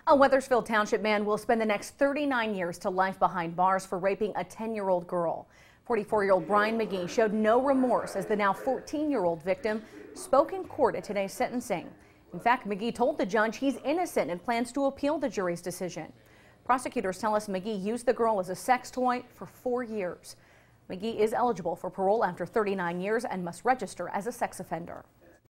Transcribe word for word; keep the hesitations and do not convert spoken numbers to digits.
A Weathersfield Township man will spend the next thirty-nine years to life behind bars for raping a ten-year-old girl. forty-four-year-old Brian McGhee showed no remorse as the now fourteen-year-old victim spoke in court at today's sentencing. In fact, McGhee told the judge he's innocent and plans to appeal the jury's decision. Prosecutors tell us McGhee used the girl as a sex toy for four years. McGhee is eligible for parole after thirty-nine years and must register as a sex offender.